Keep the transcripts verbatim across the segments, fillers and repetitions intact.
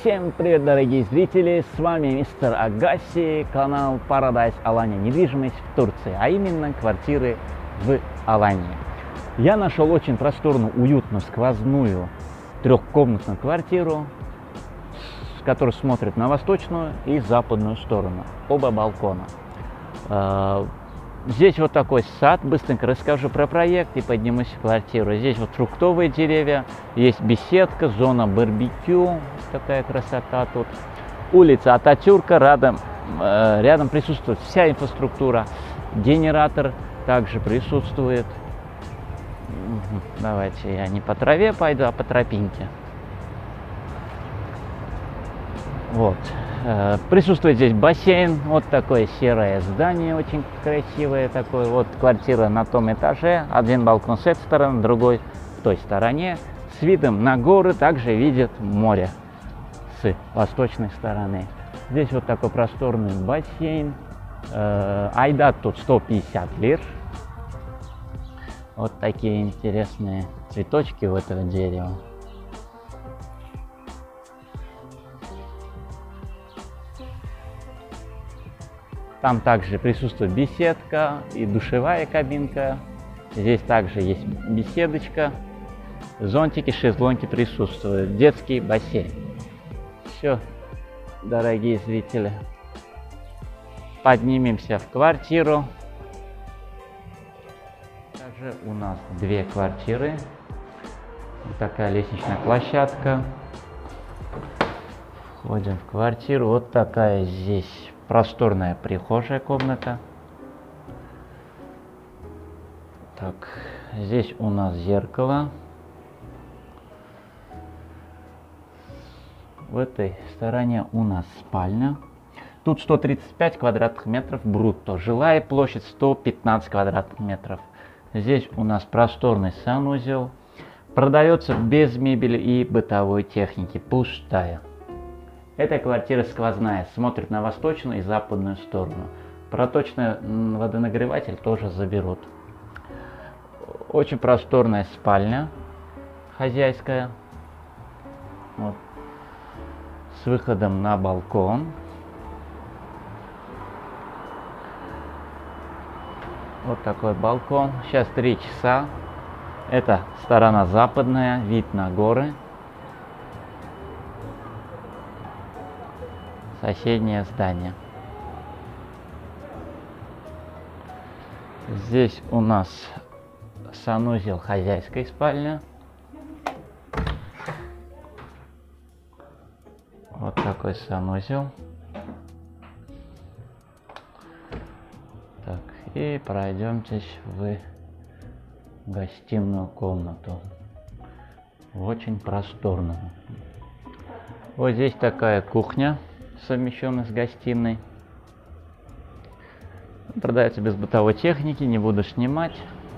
Всем привет, дорогие зрители, с вами мистер Агаси, канал Paradise Alanya, недвижимость в Турции, а именно квартиры в Алании. Я нашел очень просторную, уютную, сквозную трехкомнатную квартиру, которая смотрит на восточную и западную сторону, оба балкона. Здесь вот такой сад, быстренько расскажу про проект и поднимусь в квартиру. Здесь вот фруктовые деревья, есть беседка, зона барбекю, такая красота тут. Улица Ататюрка, рядом, э, рядом присутствует вся инфраструктура, генератор также присутствует. Давайте я не по траве пойду, а по тропинке. Вот. Присутствует здесь бассейн, вот такое серое здание, очень красивое такое. Вот квартира на том этаже, один балкон с этой стороны, другой в той стороне. С видом на горы, также видит море с восточной стороны. Здесь вот такой просторный бассейн. Айдат тут сто пятьдесят лир. Вот такие интересные цветочки у этого дерева. Там также присутствует беседка и душевая кабинка. Здесь также есть беседочка, зонтики, шезлонги присутствуют, детский бассейн. Все, дорогие зрители, поднимемся в квартиру. Также у нас две квартиры. Вот такая лестничная площадка. Входим в квартиру. Вот такая здесь просторная прихожая комната. Так, здесь у нас зеркало. В этой стороне у нас спальня. Тут сто тридцать пять квадратных метров брутто. Жилая площадь сто пятнадцать квадратных метров. Здесь у нас просторный санузел. Продается без мебели и бытовой техники. Пустая. Эта квартира сквозная, смотрит на восточную и западную сторону. Проточный водонагреватель тоже заберут. Очень просторная спальня хозяйская. Вот. С выходом на балкон. Вот такой балкон. Сейчас три часа. Это сторона западная, вид на горы. Соседнее здание. Здесь у нас санузел, хозяйской спальня. Вот такой санузел. Так, и пройдемтесь в гостиную комнату. Очень просторную. Вот здесь такая кухня, совмещенный с гостиной. Продается без бытовой техники, не буду снимать.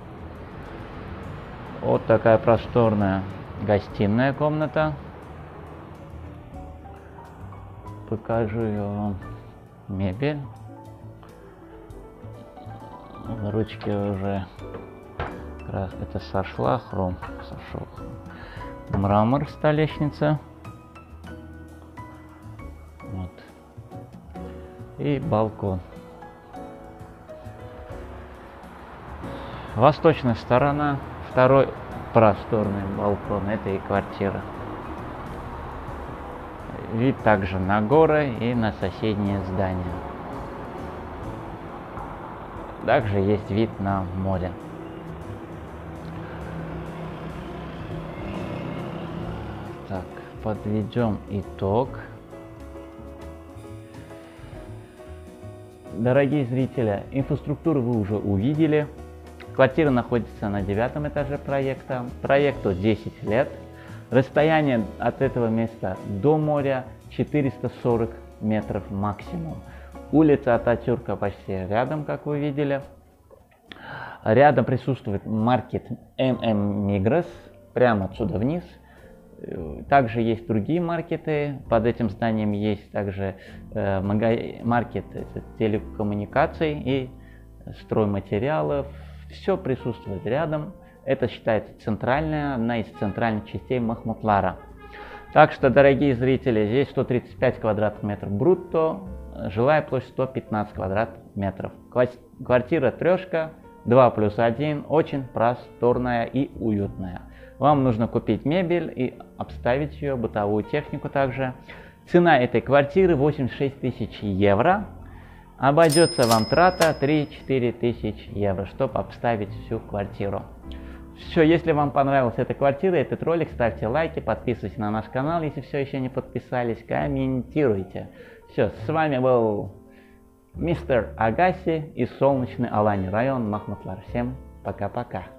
Вот такая просторная гостиная комната. Покажу я вам мебель. Ручки уже как раз это сошла, хром сошел. Мрамор, столешница. Вот. И балкон. Восточная сторона, второй просторный балкон этой квартиры. Вид также на горы и на соседние здания. Также есть вид на море. Так, подведем итог. Дорогие зрители, инфраструктуру вы уже увидели. Квартира находится на девятом этаже проекта. Проекту десять лет. Расстояние от этого места до моря четыреста сорок метров максимум. Улица Ататюрка почти рядом, как вы видели. Рядом присутствует маркет эм эм Migros, прямо отсюда вниз. Также есть другие маркеты. Под этим зданием есть также э, маркет телекоммуникаций и стройматериалов. Все присутствует рядом. Это считается центральная, одна из центральных частей Махмутлара. Так что, дорогие зрители, здесь сто тридцать пять квадратных метров брутто, жилая площадь сто пятнадцать квадратных метров. Квартира трешка, два плюс один, очень просторная и уютная. Вам нужно купить мебель и обставить ее, бытовую технику также. Цена этой квартиры восемьдесят шесть тысяч евро. Обойдется вам трата три-четыре тысячи евро, чтобы обставить всю квартиру. Все, если вам понравилась эта квартира, этот ролик, ставьте лайки, подписывайтесь на наш канал, если все еще не подписались, комментируйте. Все, с вами был мистер Агаси из солнечный Алани район, Махмутлар. Всем пока-пока.